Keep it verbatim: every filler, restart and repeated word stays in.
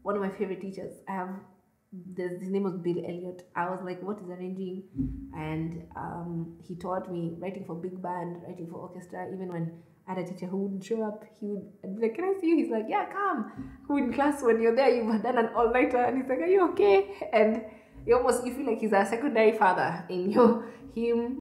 one of my favorite teachers. I have this, his name was Billy Elliot. I was like, what is arranging? And um, he taught me writing for big band, writing for orchestra. Even when I had a teacher who wouldn't show up, he would I'd be like, can I see you? He's like, yeah, come. Who in class, when you're there, you've done an all-nighter. And he's like, are you okay? And you almost, you feel like he's a secondary father in your, him